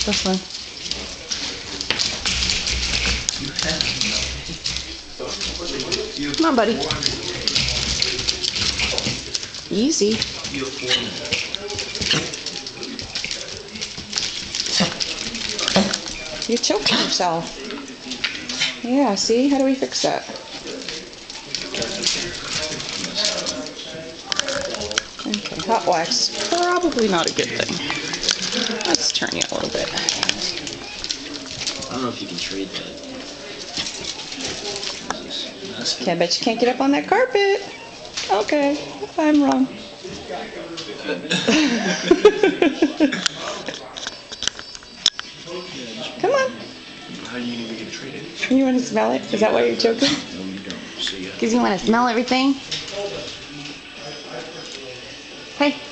This one. Come on, buddy. Easy. You're choking yourself. Yeah, see? How do we fix that? Okay, hot wax. Probably not a good thing. Let's turn you a little bit. I don't know if you can trade that. Okay, I bet you can't get up on that carpet. Okay, I'm wrong. Come on. How do you even get traded? You want to smell it? Is that why you're choking? No, you don't. See ya. Because you want to smell everything? Hey.